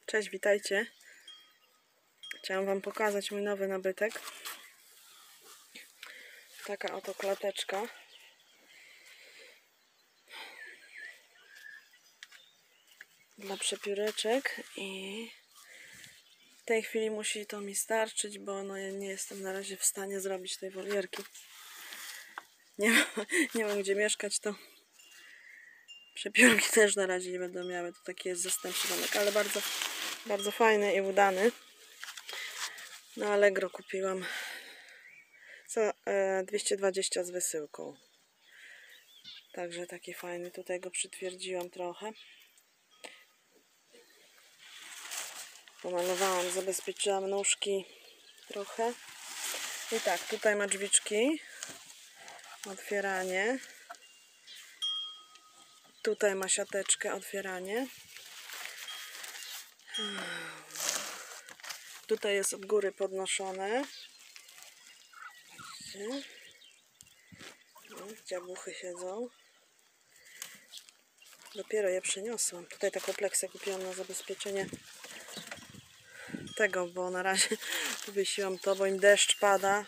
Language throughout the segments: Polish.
Cześć, witajcie. Chciałam wam pokazać mój nowy nabytek. Taka oto klateczka. Dla przepióreczek i w tej chwili musi to mi starczyć, bo no ja nie jestem na razie w stanie zrobić tej wolierki. Nie mam gdzie mieszkać, to przepiórki też na razie nie będą miały. To taki jest zastępczy domek, ale bardzo, bardzo fajny i udany. Na Allegro kupiłam za 220 z wysyłką. Także taki fajny. Tutaj go przytwierdziłam trochę. Pomalowałam, zabezpieczyłam nóżki trochę. I tak, tutaj ma drzwiczki. Otwieranie. Tutaj ma siateczkę, otwieranie. Tutaj jest od góry podnoszone. Dziabuchy siedzą. Dopiero je przeniosłam. Tutaj taką pleksę kupiłam na zabezpieczenie tego, bo na razie wywiesiłam to, bo im deszcz pada.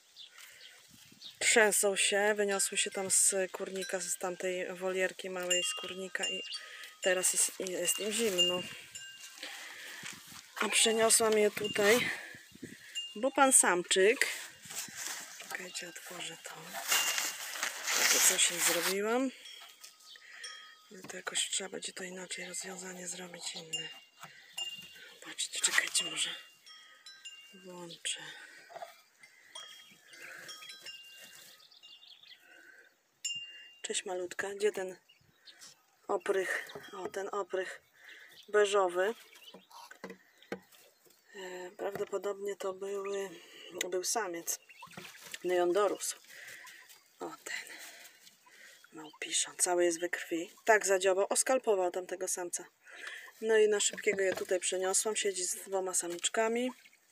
Trzęsą się, wyniosły się tam z kurnika, z tamtej wolierki małej z kurnika i teraz jest im zimno. A przeniosłam je tutaj, bo pan samczyk, czekajcie, otworzę to. To coś nie zrobiłam. To jakoś trzeba będzie to inaczej rozwiązanie zrobić inne. Patrzcie, czekajcie, może włączę. Cześć malutka, gdzie ten oprych? O, ten oprych beżowy. Prawdopodobnie to był samiec. No i on dorósł. O, ten małpiszon, cały jest we krwi. Tak zadziobał, oskalpował tamtego samca. No i na szybkiego je tutaj przeniosłam. Siedzi z dwoma samiczkami.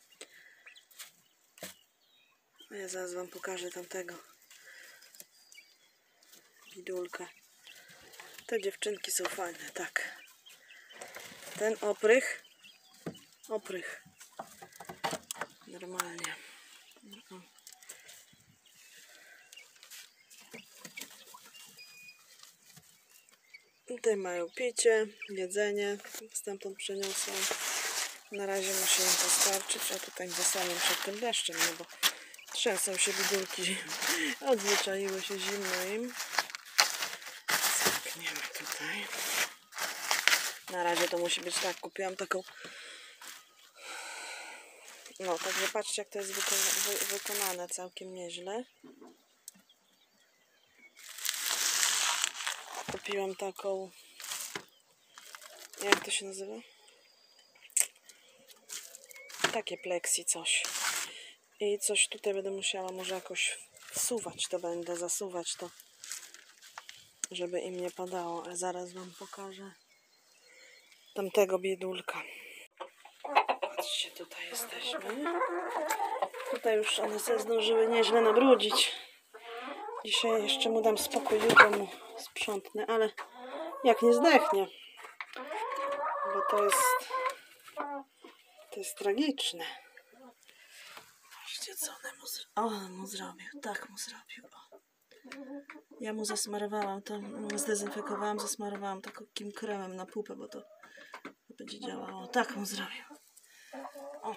Ja zaraz wam pokażę tamtego bidulka. Te dziewczynki są fajne, tak. Ten oprych. Normalnie. Tutaj mają picie, jedzenie. Stamtąd przeniosłam. Na razie musi im postarczyć, a tutaj wesołym przed tym deszczem, no bo trzęsą się bidulki. Odzwyczaiły się zimno im. Zamkniemy tutaj. Na razie to musi być tak. Kupiłam taką. No, także patrzcie, jak to jest wykonane całkiem nieźle. Kupiłam taką. Jak to się nazywa? Takie pleksi coś. I coś tutaj będę musiała może jakoś wsuwać to będę, zasuwać to, żeby im nie padało. A zaraz wam pokażę tamtego biedulka. Patrzcie, tutaj jesteśmy. Tutaj już one się zdążyły nieźle nabrudzić. Dzisiaj jeszcze mu dam spokój, jutro mu sprzątnę, ale jak nie zdechnie, bo to jest tragiczne. Patrzcie, co on mu zrobił. Tak mu zrobił. O. Ja mu zasmarowałam to, zdezynfekowałam, zasmarowałam takim kremem na pupę, bo to będzie działało. Tak mu zrobił. O.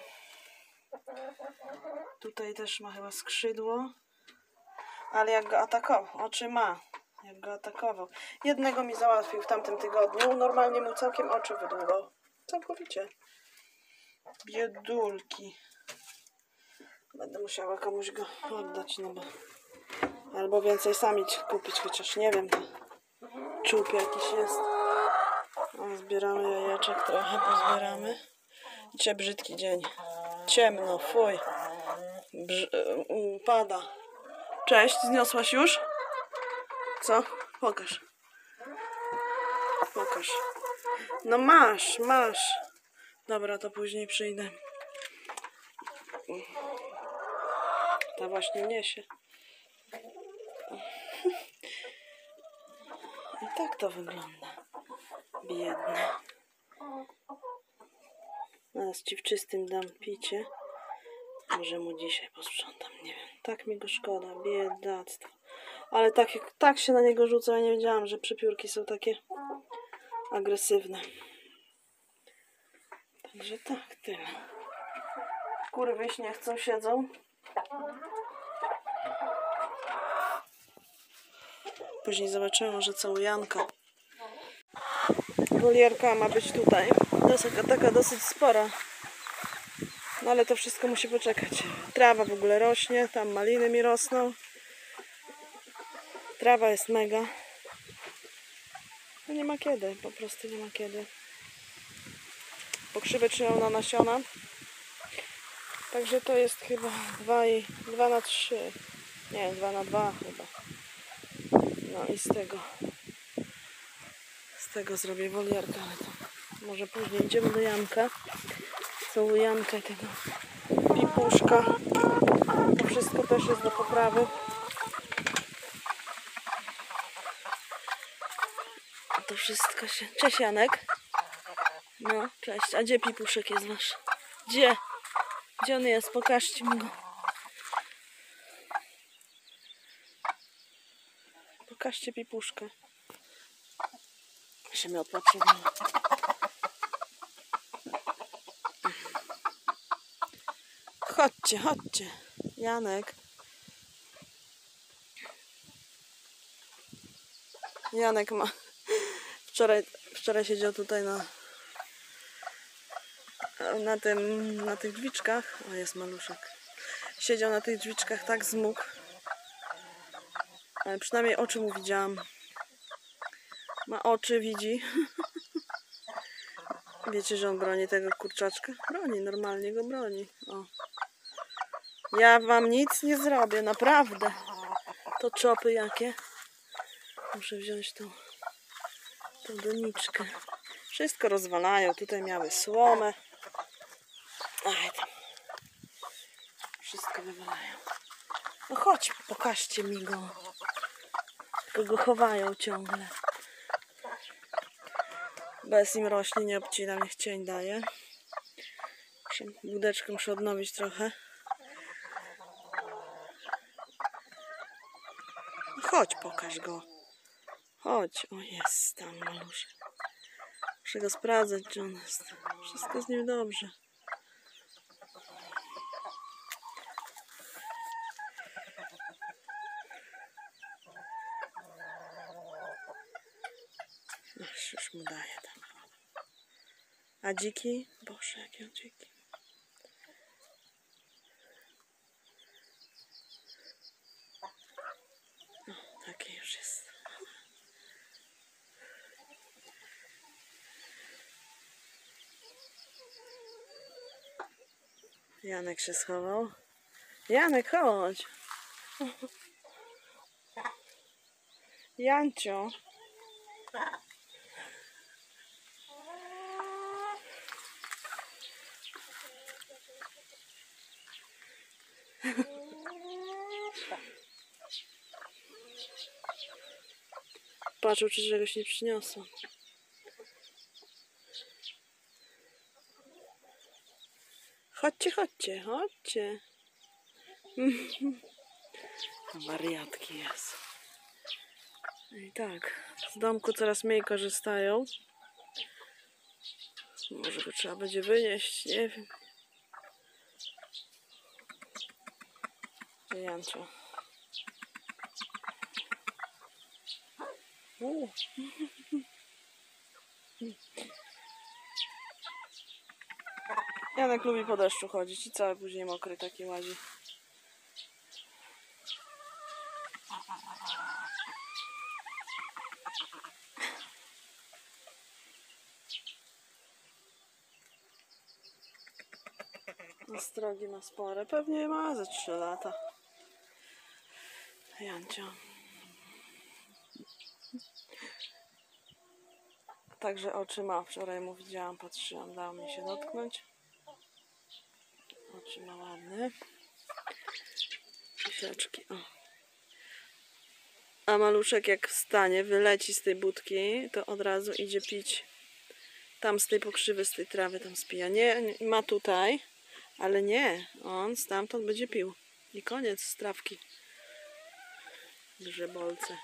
Tutaj też ma chyba skrzydło. Ale jak go atakował, oczy ma. Jak go atakował. Jednego mi załatwił w tamtym tygodniu. Normalnie mu całkiem oczy wydłubał. Całkowicie. Biedulki. Będę musiała komuś go oddać, no bo... Albo więcej sami kupić, chociaż nie wiem. Czub jakiś jest. O, zbieramy jajeczek, trochę pozbieramy. Dzisiaj brzydki dzień. Ciemno, fuj. Pada. Cześć, zniosłaś już? Co? Pokaż. Pokaż. No masz. Dobra, to później przyjdę. Ta właśnie niesie. I tak to wygląda. Biedne. Zaraz ci w czystym dam picie. Może mu dzisiaj posprzątam, nie wiem. Tak mi go szkoda, biedactwo. Ale tak się na niego rzuca, ja nie wiedziałam, że przepiórki są takie agresywne. Także tak, tyle. Kurwy nie chcą, siedzą. Później zobaczymy, że całujanka. Wolierka ma być tutaj. To jest taka dosyć spora. No ale to wszystko musi poczekać. Trawa w ogóle rośnie, tam maliny mi rosną. Trawa jest mega. No nie ma kiedy, po prostu nie ma kiedy. Pokrzywy trzymam na nasiona. Także to jest chyba 2 na 3. Nie, 2 na 2 chyba. No i z tego zrobię wolierkę, ale to może później idziemy do Janka. Są Janka i tego pipuszka. To wszystko też jest do poprawy. To wszystko się... Cześć Janek. No, cześć. A gdzie pipuszek jest wasz? Gdzie? Gdzie on jest? Pokażcie mi go. Pokażcie pipuszkę. Się miotła przed nim. Chodźcie, chodźcie. Janek. Janek ma... Wczoraj siedział tutaj na tych drzwiczkach. O, jest maluszek. Siedział na tych drzwiczkach, tak zmógł. Ale przynajmniej oczy mu widziałam. Ma oczy, widzi. Wiecie, że on broni tego kurczaczka? Broni, normalnie go broni. O. Ja wam nic nie zrobię, naprawdę. To czopy jakie. Muszę wziąć tą doniczkę. Wszystko rozwalają. Tutaj miały słomę. Aj tam. Wszystko wywalają. No chodź, pokażcie mi go. Tylko go chowają ciągle. Bez im rośnie, nie obcinam, niech cień daje. Budeczkę muszę odnowić trochę. Chodź, pokaż go. Chodź. O, jest tam maluszek. Muszę go sprawdzać, czy on jest. Wszystko z nim dobrze. Już mu daję tam. A dziki? Boże, jakie dziki. No, taki już jest. Janek się schował. Janek, chodź. Jancio. Patrzył, czy czegoś nie przyniosło. Chodźcie, chodźcie, chodźcie. Wariatki jest. I tak, z domku coraz mniej korzystają. Może go trzeba będzie wynieść, nie wiem. Jancio. Janek lubi po deszczu chodzić i cały później mokry taki łazi. Ostrogi ma spore, pewnie ma ze 3 lata. Jancio. Także oczy ma. Wczoraj mu widziałam, patrzyłam, dało mi się dotknąć. Oczy ma ładne. Pisiaczki, o. A maluszek jak wstanie, wyleci z tej budki, to od razu idzie pić Tam z tej pokrzywy, z tej trawy tam spija. Nie, ma tutaj, ale nie. On stamtąd będzie pił. I koniec z trawki. Grzebolce.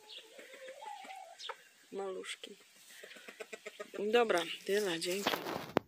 Maluszki. Dobra, tyle, dzięki.